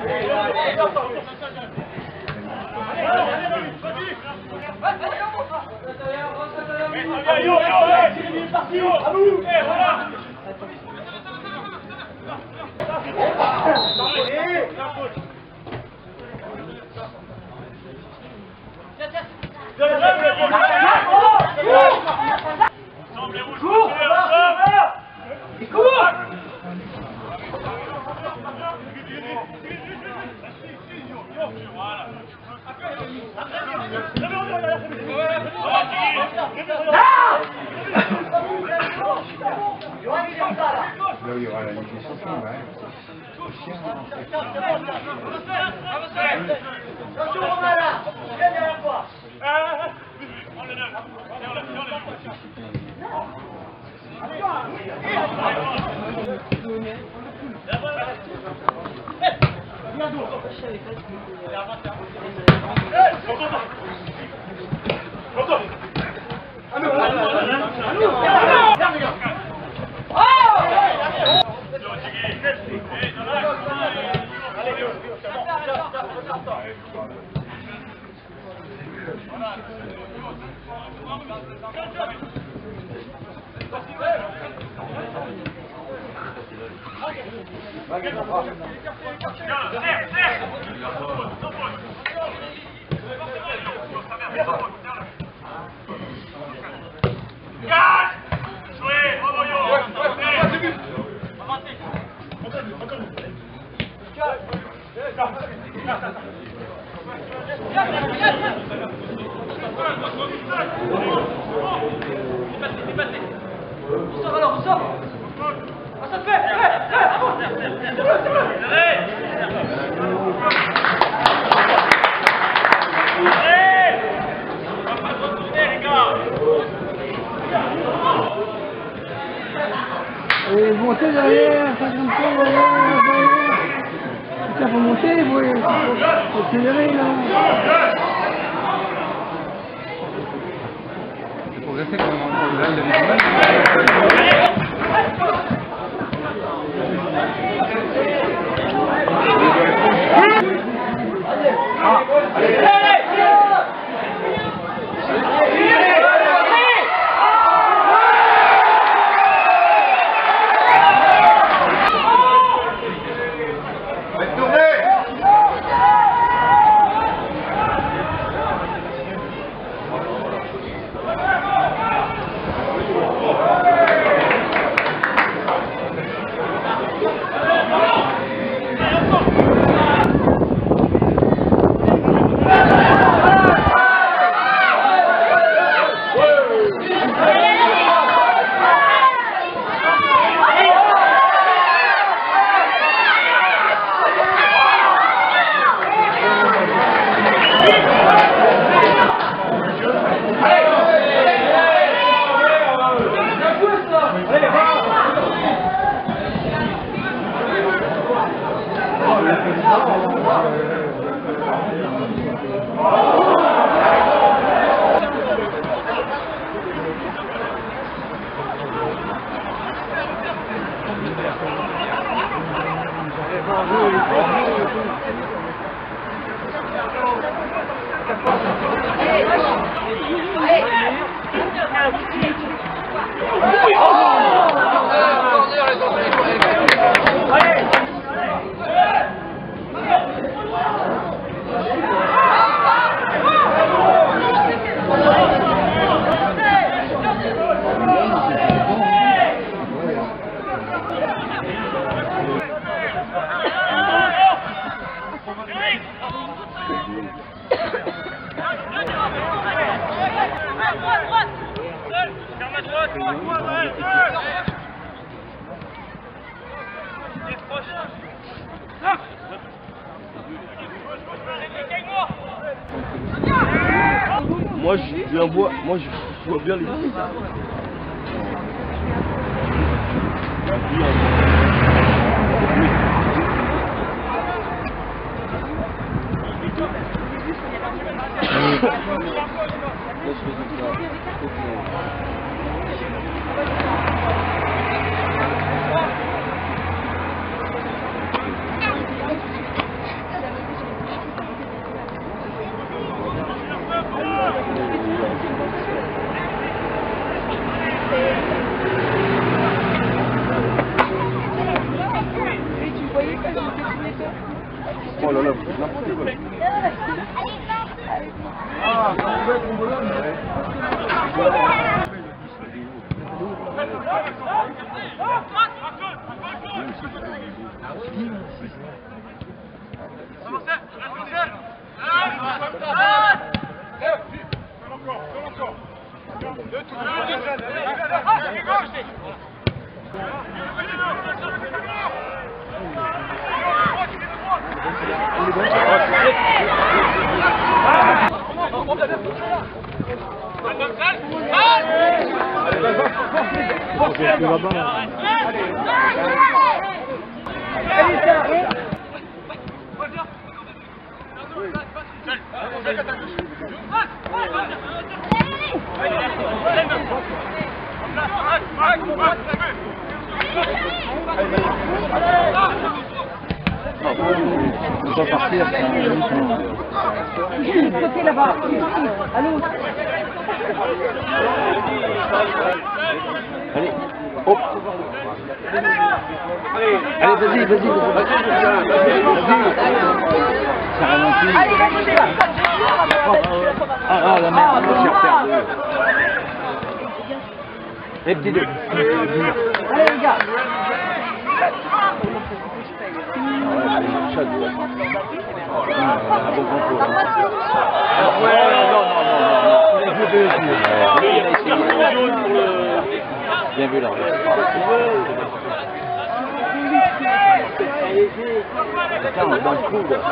Là, il y aura la négociation, ouais. Attention Romain là, viens derrière toi. Et montez derrière, 50 fois derrière. Il faut monter, il faut accélérer là. C'est progressé quand même, là, il avait du mal. Moi je vois bien les Oh là là, n'importe quoi. Ah, ça pouvait être une Bologne, ouais. On va partir, c'est un côté là-bas, à l'autre. Allez, hop. Allez, vas-y, vas-y. Ça ralentit. Ah, la merde, on s'est perdu. Les petits deux. Allez les gars. Bien vu là. Putain, on est dans le coup là.